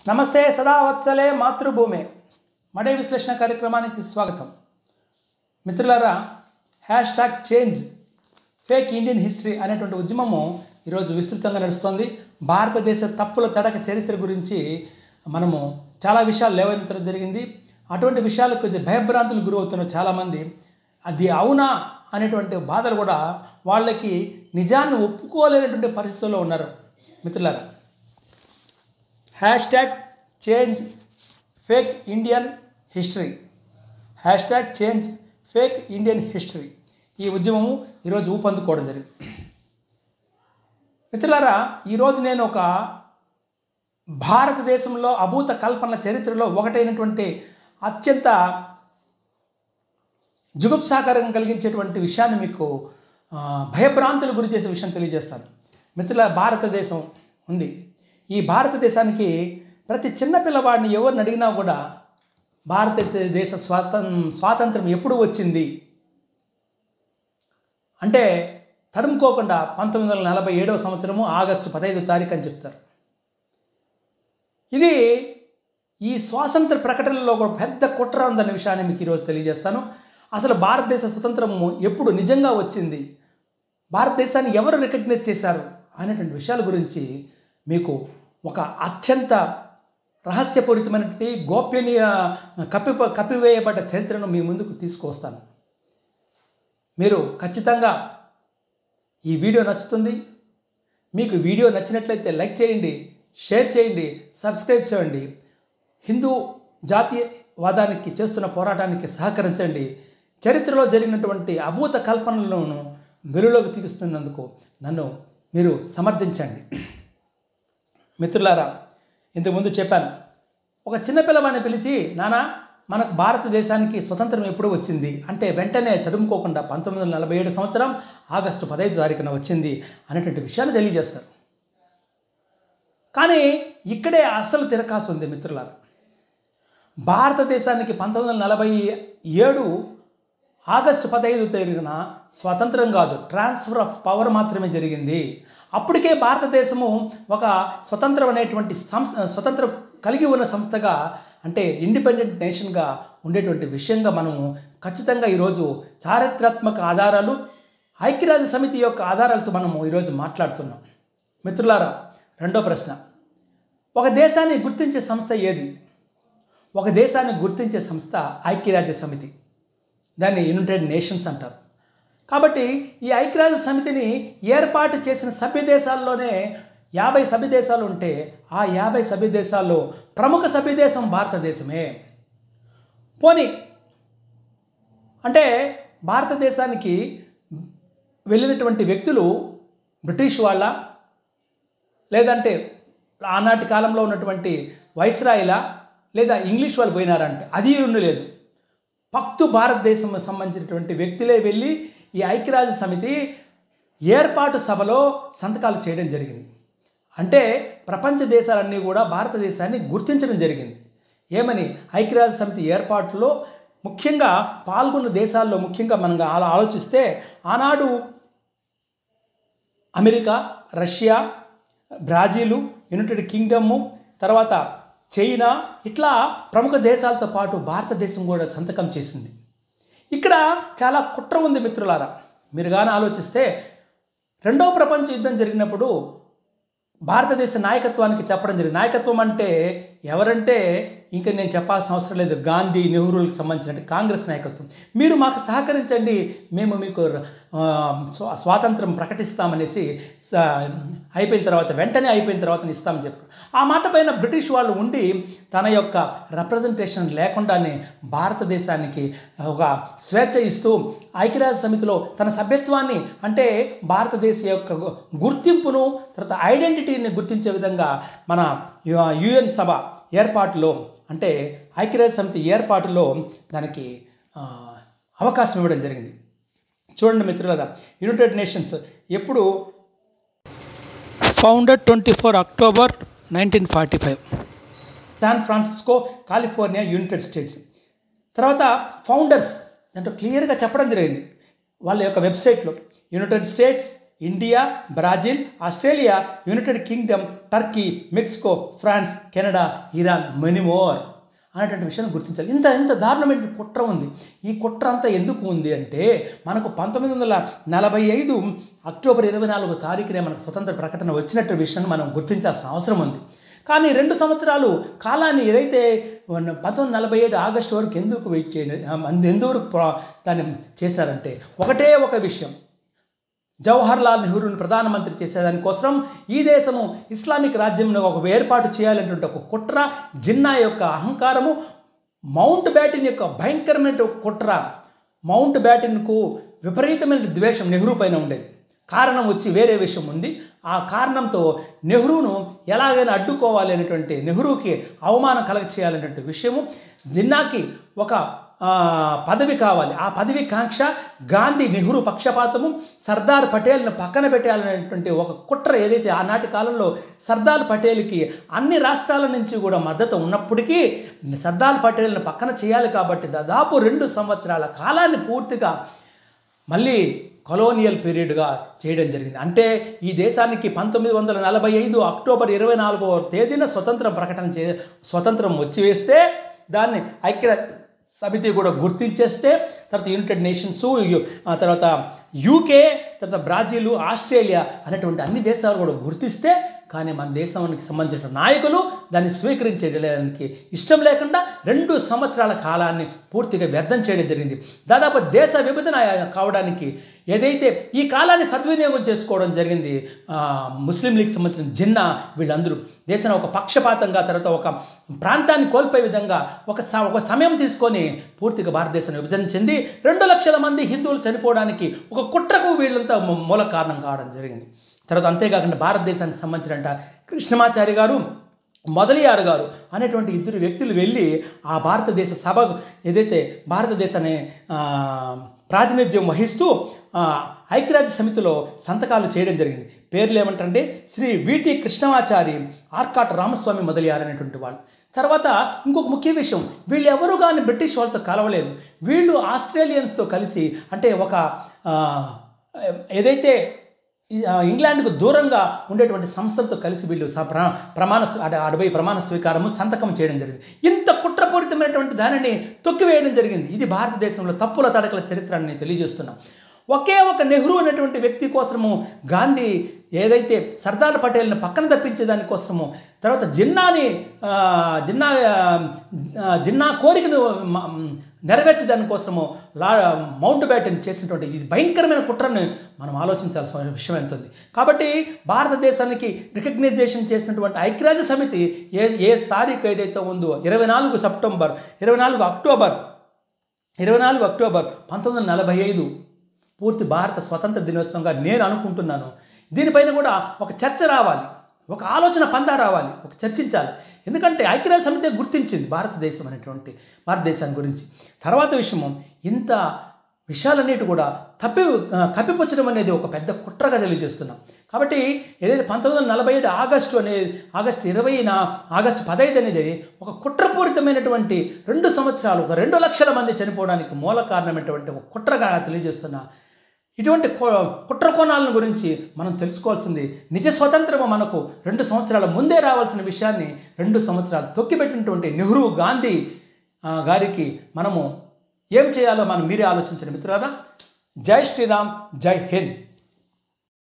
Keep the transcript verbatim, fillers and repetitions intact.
నమస్తే సదావత్సలే మాతృభూమే మడే విశ్లేషణ కార్యక్రమానికి స్వాగతం. మిత్రులారా, hash tag change fake Indian history అనేటువంటి ఉద్యమము ఈరోజు విస్తృతంగా నడుస్తోంది. భారతదేశ తప్పుల తడక చరిత్ర గురించి మనము చాలా విషయాలు లేవనెత్తడం జరిగింది. అటువంటి విషయాలకు భయభ్రాంతులు గురవుతున్న చాలామంది అది అవునా అనేటువంటి బాధలు కూడా వాళ్ళకి నిజాన్ని ఒప్పుకోలేనటువంటి పరిస్థితుల్లో ఉన్నారు. మిత్రులారా, hash tag change fake Indian history hash tag change fake Indian history ఈ ఉద్యమము ఈరోజు ఊపందుకోవడం జరిగింది. మిత్రులారా, ఈరోజు నేను ఒక భారతదేశంలో అభూత కల్పనల చరిత్రలో ఒకటైనటువంటి అత్యంత జుగుప్సాకరం కలిగించేటువంటి విషయాన్ని మీకు భయభ్రాంతులు గురి చేసే విషయం తెలియజేస్తాను. మిత్రుల, భారతదేశం ఉంది. ఈ భారతదేశానికి ప్రతి చిన్న పిల్లవాడిని ఎవరిని అడిగినా కూడా భారతదేశ స్వాతం స్వాతంత్రం ఎప్పుడు వచ్చింది అంటే తడుముకోకుండా పంతొమ్మిది వందల నలభై ఏడవ సంవత్సరము ఆగస్టు పదహైదు తారీఖు అని చెప్తారు. ఇది ఈ స్వాతంత్ర ప్రకటనలో ఒక పెద్ద కుట్ర ఉందన్న విషయాన్ని మీకు ఈరోజు తెలియజేస్తాను. అసలు భారతదేశ స్వతంత్రము ఎప్పుడు నిజంగా వచ్చింది, భారతదేశాన్ని ఎవరు రికగ్నైజ్ చేశారు అనేటువంటి విషయాల గురించి మీకు ఒక అత్యంత రహస్యపూరితమైనటువంటి గోప్యనీయ కప్పి కప్పివేయబడ్డ చరిత్రను మీ ముందుకు తీసుకువస్తాను. మీరు ఖచ్చితంగా ఈ వీడియో నచ్చుతుంది. మీకు వీడియో నచ్చినట్లయితే లైక్ చేయండి, షేర్ చేయండి, సబ్స్క్రైబ్ చేయండి. హిందూ జాతీయవాదానికి చేస్తున్న పోరాటానికి సహకరించండి. చరిత్రలో జరిగినటువంటి అభూత కల్పనలను వెలుగులోకి తీస్తున్నందుకు నన్ను మీరు సమర్థించండి. మిత్రులారా, ఇంతకుముందు చెప్పాను, ఒక చిన్నపిల్లవాడిని పిలిచి నానా మనకు భారతదేశానికి స్వతంత్రం ఎప్పుడు వచ్చింది అంటే వెంటనే తడుముకోకుండా పంతొమ్మిది వందల నలభై ఏడు సంవత్సరం ఆగస్టు పదహైదు తారీఖున వచ్చింది అనేటువంటి విషయాన్ని తెలియజేస్తారు. కానీ ఇక్కడే అసలు తిరకాసు ఉంది. మిత్రులారా, భారతదేశానికి పంతొమ్మిది వందల నలభై ఏడు ఆగస్టు పదహైదు తారీఖున స్వాతంత్రం కాదు, ట్రాన్స్ఫర్ ఆఫ్ పవర్ మాత్రమే జరిగింది. అప్పటికే భారతదేశము ఒక స్వతంత్రం అనేటువంటి సంస్థ స్వతంత్రం కలిగి ఉన్న సంస్థగా అంటే ఇండిపెండెంట్ నేషన్గా ఉండేటువంటి విషయంగా మనము ఖచ్చితంగా ఈరోజు చారిత్రాత్మక ఆధారాలు, ఐక్యరాజ్య సమితి యొక్క ఆధారాలతో మనము ఈరోజు మాట్లాడుతున్నాం. మిత్రులారా, రెండో ప్రశ్న, ఒక దేశాన్ని గుర్తించే సంస్థ ఏది? ఒక దేశాన్ని గుర్తించే సంస్థ ఐక్యరాజ్య సమితి, దాన్ని యునైటెడ్ నేషన్స్ అంటారు. కాబట్టి ఈ ఐక్యరాజ్య సమితిని ఏర్పాటు చేసిన సభ్య దేశాల్లోనే యాభై సభ్య దేశాలు ఉంటే ఆ యాభై సభ్య దేశాల్లో ప్రముఖ సభ్య దేశం భారతదేశమే. పోనీ అంటే భారతదేశానికి వెళ్ళినటువంటి వ్యక్తులు బ్రిటిష్ వాళ్ళ, లేదంటే ఆనాటి కాలంలో ఉన్నటువంటి వైస్రాయిలా, లేదా ఇంగ్లీష్ వాళ్ళు పోయినారంటే అది లేదు. పక్తు భారతదేశం సంబంధించినటువంటి వ్యక్తులే వెళ్ళి ఈ ఐక్యరాజ్య సమితి ఏర్పాటు సభలో సంతకాలు చేయడం జరిగింది. అంటే ప్రపంచ దేశాలన్నీ కూడా భారతదేశాన్ని గుర్తించడం జరిగింది. ఏమని? ఐక్యరాజ్య సమితి ఏర్పాటులో ముఖ్యంగా పాల్గొన్న దేశాల్లో ముఖ్యంగా మనం అలా ఆలోచిస్తే ఆనాడు America, Russia, Brazil, United Kingdom, తర్వాత చైనా, ఇట్లా ప్రముఖ దేశాలతో పాటు భారతదేశం కూడా సంతకం చేసింది. ఇక్కడ చాలా కుట్ర ఉంది మిత్రులారా. మీరు కానీ ఆలోచిస్తే రెండవ ప్రపంచ యుద్ధం జరిగినప్పుడు భారతదేశ నాయకత్వానికి చెప్పడం జరిగింది. నాయకత్వం అంటే ఎవరంటే ఇంకా నేను చెప్పాల్సిన అవసరం లేదు, గాంధీ, నెహ్రూలకు సంబంధించిన కాంగ్రెస్ నాయకత్వం. మీరు మాకు సహకరించండి, మేము మీకు స్వాతంత్రం ప్రకటిస్తామనేసి అయిపోయిన తర్వాత వెంటనే అయిపోయిన తర్వాత ఇస్తామని చెప్పారు. ఆ మాట పైన బ్రిటిష్ వాళ్ళు ఉండి తన యొక్క రిప్రజెంటేషన్ లేకుండానే భారతదేశానికి ఒక స్వేచ్ఛ ఇస్తూ ఐక్యరాజ్య సమితిలో తన సభ్యత్వాన్ని అంటే భారతదేశ యొక్క గుర్తింపును, తర్వాత ఐడెంటిటీని గుర్తించే విధంగా మన యుఎన్ సభ ఏర్పాటులో అంటే ఐక్యరాజ్య సమితి ఏర్పాటులో దానికి అవకాశం ఇవ్వడం జరిగింది. చూడండి మిత్రులారా, యునైటెడ్ నేషన్స్ ఎప్పుడు founded twenty four October nineteen forty five San Francisco, California, United States. తర్వాత ఫౌండర్స్ దాంట్లో క్లియర్గా చెప్పడం జరిగింది వాళ్ళ యొక్క వెబ్సైట్లో. United States, India, Brazil, Australia, United Kingdom, Turkey, Mexico, France, Canada, Iran, many more అనేటువంటి విషయాన్ని గుర్తించాలి. ఇంత ఇంత దారుణమైన కుట్ర ఉంది. ఈ కుట్ర అంతా ఎందుకు ఉంది అంటే మనకు పంతొమ్మిది వందల నలభై ఐదు అక్టోబర్ ఇరవై నాలుగో తారీఖునే మనకు స్వతంత్ర ప్రకటన వచ్చినట్టు విషయాన్ని మనం గుర్తించాల్సిన అవసరం ఉంది. కానీ రెండు సంవత్సరాలు కాలాన్ని ఏదైతే పంతొమ్మిది వందల నలభై ఏడు ఆగస్టు వరకు ఎందుకు వెయిట్ చేయండి ఎందువరకు దాన్ని చేశారంటే ఒకటే ఒక విషయం, జవహర్లాల్ నెహ్రూని ప్రధానమంత్రి చేసేదానికోసం ఈ దేశము ఇస్లామిక్ రాజ్యంలో ఒక ఏర్పాటు చేయాలనేటువంటి ఒక కుట్ర, జిన్నా యొక్క అహంకారము, మౌంట్ బ్యాటన్ యొక్క భయంకరమైన కుట్ర, మౌంట్ బ్యాటన్కు విపరీతమైన ద్వేషం నెహ్రూ పైన ఉండేది. కారణం వచ్చి వేరే విషయం ఉంది. ఆ కారణంతో నెహ్రూను ఎలాగైనా అడ్డుకోవాలి అనేటువంటి, నెహ్రూకి అవమానం కలగ చేయాలనేటువంటి విషయము, జిన్నాకి ఒక పదవి కావాలి, ఆ పదవి కాంక్ష, గాంధీ నెహ్రూ పక్షపాతము, సర్దార్ పటేల్ను పక్కన పెట్టాలనేటువంటి ఒక కుట్ర ఏదైతే ఆనాటి కాలంలో సర్దార్ పటేల్కి అన్ని రాష్ట్రాల నుంచి కూడా మద్దతు ఉన్నప్పటికీ సర్దార్ పటేల్ను పక్కన చేయాలి కాబట్టి దాదాపు రెండు సంవత్సరాల కాలాన్ని పూర్తిగా మళ్ళీ కొలోనియల్ పీరియడ్గా చేయడం జరిగింది. అంటే ఈ దేశానికి పంతొమ్మిది వందల నలభై ఐదు అక్టోబర్ ఇరవై నాలుగవ తేదీన స్వతంత్రం ప్రకటన చే స్వతంత్రం వచ్చి వేస్తే దాన్ని ఐక్య సమితి కూడా గుర్తించేస్తే, తర్వాత యునైటెడ్ నేషన్స్, తర్వాత యూకే, తర్వాత బ్రాజిల్, ఆస్ట్రేలియా అనేటువంటి అన్ని దేశాలు కూడా గుర్తిస్తే, కానీ మన దేశానికి సంబంధించిన నాయకులు దాన్ని స్వీకరించడానికి ఇష్టం లేకుండా రెండు సంవత్సరాల కాలాన్ని పూర్తిగా వ్యర్థం చేయడం జరిగింది. దాదాపు దేశ విభజన కావడానికి ఏదైతే ఈ కాలాన్ని సద్వినియోగం చేసుకోవడం జరిగింది ముస్లిం లీగ్ సంబంధించిన జిన్నా వీళ్ళందరూ దేశాన్ని ఒక పక్షపాతంగా, తర్వాత ఒక ప్రాంతాన్ని కోల్పోయే విధంగా ఒక ఒక సమయం తీసుకొని పూర్తిగా భారతదేశాన్ని విభజన చెంది రెండు లక్షల మంది హిందువులు చనిపోవడానికి ఒక కుట్రకు వీళ్ళంతా మూల కారణం కావడం జరిగింది. తర్వాత అంతేకాకుండా భారతదేశానికి సంబంధించిన కృష్ణమాచారి గారు, మొదలియారు గారు అనేటువంటి ఇద్దరు వ్యక్తులు వెళ్ళి ఆ భారతదేశ సభ ఏదైతే భారతదేశాన్ని ప్రాతినిధ్యం వహిస్తూ ఐక్యరాజ్య సమితిలో సంతకాలు చేయడం జరిగింది. పేర్లు ఏమంటే శ్రీ విటి కృష్ణమాచారి, ఆర్కాట్ రామస్వామి మొదలియారు అనేటువంటి వాళ్ళు. తర్వాత ఇంకొక ముఖ్య విషయం, వీళ్ళు ఎవరు కానీ బ్రిటిష్ వాళ్ళతో కలవలేదు. వీళ్ళు ఆస్ట్రేలియన్స్తో కలిసి, అంటే ఒక ఏదైతే ఇంగ్లాండ్కు దూరంగా ఉండేటువంటి సంస్థలతో కలిసి వీళ్ళు ప్ర ప్రమాణ అడవై ప్రమాణ స్వీకారము సంతకం చేయడం జరిగింది. ఇంత కుట్రపూరితమైనటువంటి దానిని తొక్కివేయడం జరిగింది. ఇది భారతదేశంలో తప్పుల తడకల చరిత్రని తెలియజేస్తున్నాం. ఒకే ఒక నెహ్రూ అనేటువంటి వ్యక్తి కోసము గాంధీ ఏదైతే సర్దార్ పటేల్ని పక్కన తప్పించే దానికోసము, తర్వాత జిన్నాని జిన్నా జిన్నా కోరికను నెరవేర్చే దానికోసము లా మౌంట్ బ్యాటన్ చేసినటువంటి ఇది భయంకరమైన కుట్రను మనం ఆలోచించాల్సిన విషయం ఎంతుంది. కాబట్టి భారతదేశానికి రికగ్నైజేషన్ చేసినటువంటి ఐక్యరాజ్య సమితి ఏ ఏ తారీఖు ఏదైతే ఉందో ఇరవై నాలుగు సెప్టెంబర్ ఇరవై నాలుగు అక్టోబర్ ఇరవై నాలుగు అక్టోబర్ పంతొమ్మిది వందల నలభై ఐదు పూర్తి భారత స్వతంత్ర దినోత్సవంగా నేను అనుకుంటున్నాను. దీనిపైన కూడా ఒక చర్చ రావాలి, ఒక ఆలోచన పందా రావాలి, ఒక చర్చించాలి. ఎందుకంటే ఐక్యరాజ్య సమితి గుర్తించింది భారతదేశం అనేటువంటి భారతదేశాన్ని గురించి. తర్వాత విషయము, ఇంత విషయాలన్నిటి కూడా తప్పి కప్పిపుచ్చడం అనేది ఒక పెద్ద కుట్రగా తెలియజేస్తున్నాం. కాబట్టి ఏదైతే పంతొమ్మిది వందల నలభై ఏడు ఆగస్టు అనేది ఆగస్టు ఇరవైన ఆగస్టు పదహైదు అనేది ఒక కుట్రపూరితమైనటువంటి రెండు సంవత్సరాలు ఒక రెండు లక్షల మంది చనిపోవడానికి మూల కారణమైనటువంటి ఒక కుట్రగా తెలియజేస్తున్నా. ఇటువంటి కుట్ర కోణాలను గురించి మనం తెలుసుకోవాల్సింది. నిజ స్వతంత్రము మనకు రెండు సంవత్సరాల ముందే రావాల్సిన విషయాన్ని రెండు సంవత్సరాలు తొక్కిపెట్టినటువంటి నెహ్రూ, గాంధీ గారికి మనము ఏం చేయాలో మనం మీరే ఆలోచించండి మిత్రులారా. జై శ్రీరామ్, జై హింద్.